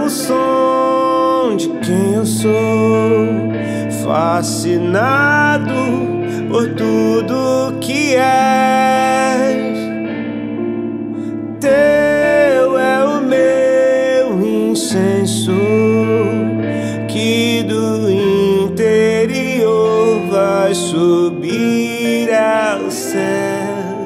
o som de quem eu sou, fascinado por tudo que és. Teu é o meu incenso, que do interior vai subir ao céu.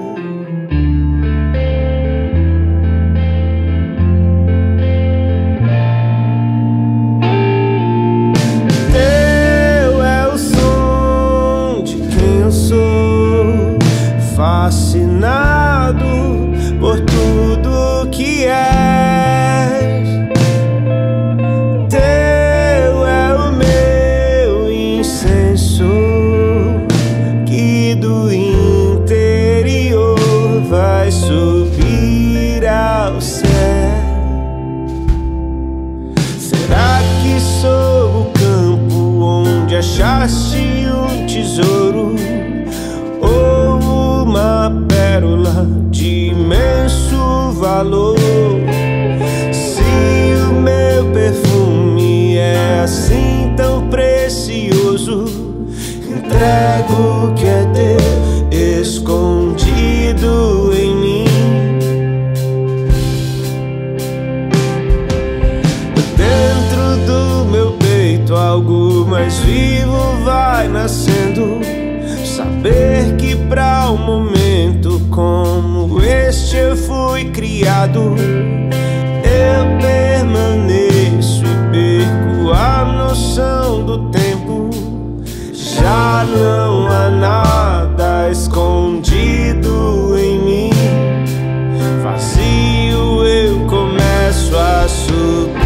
Fascinado por tudo que és. Teu é o meu incenso, que do interior vai subir ao céu. Será que sou o campo onde achaste um tesouro, uma pérola de imenso valor? Se o meu perfume é assim tão precioso, entrego o que é teu escondido em mim. Dentro do meu peito algo mais vivo vai nascendo. Saber que pra um momento como este eu fui criado, eu permaneço e perco a noção do tempo. Já não há nada escondido em mim. Vazio eu começo a subir.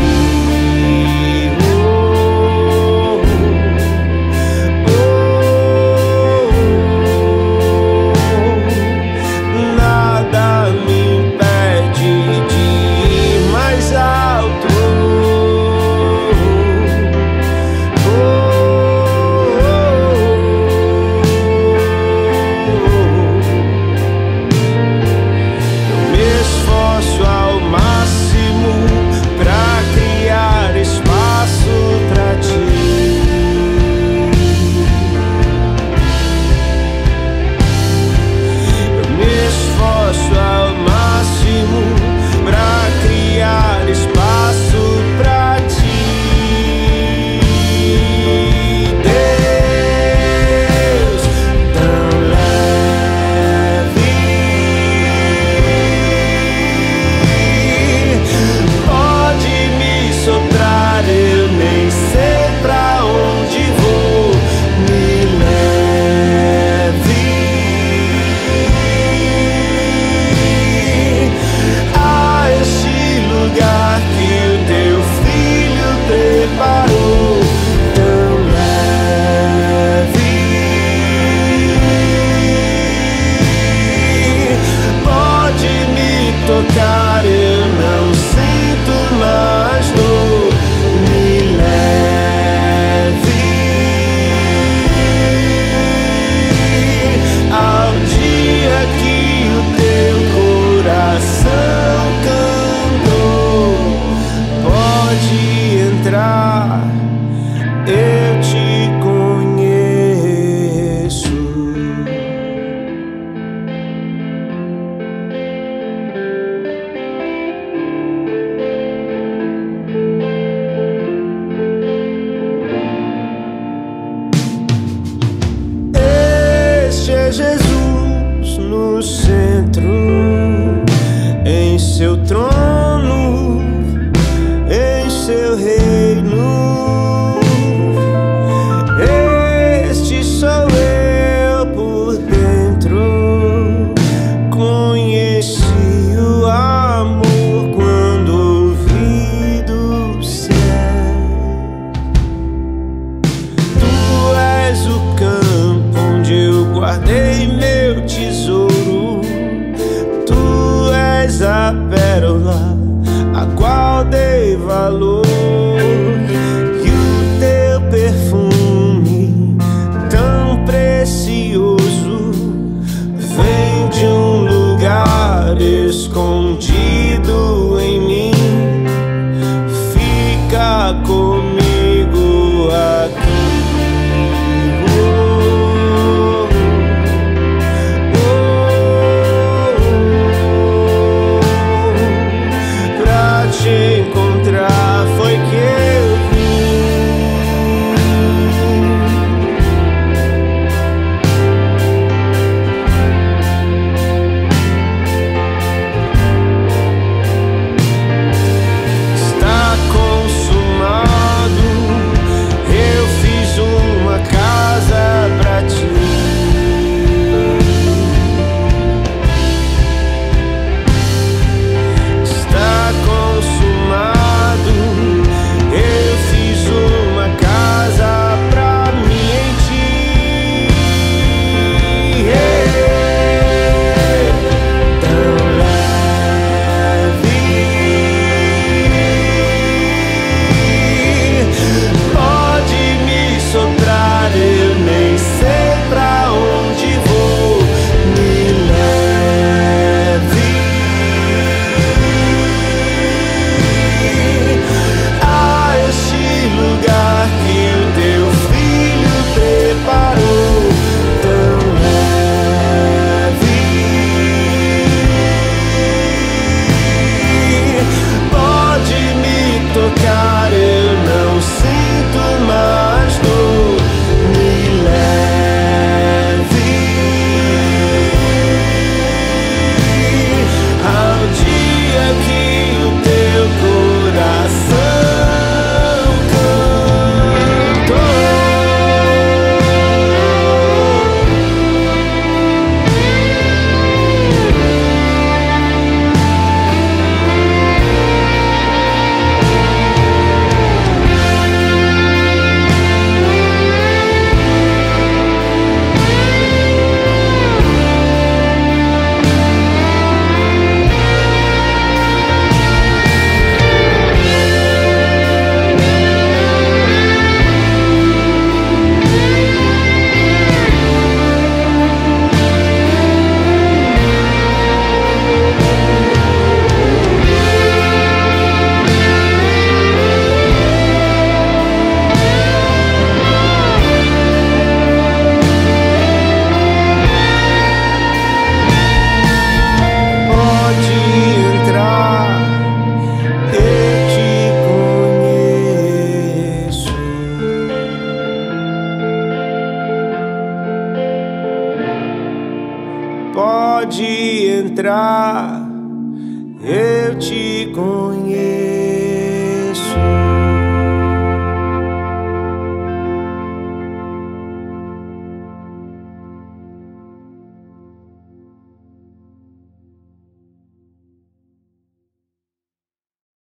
Me impede de pode entrar, eu te convido.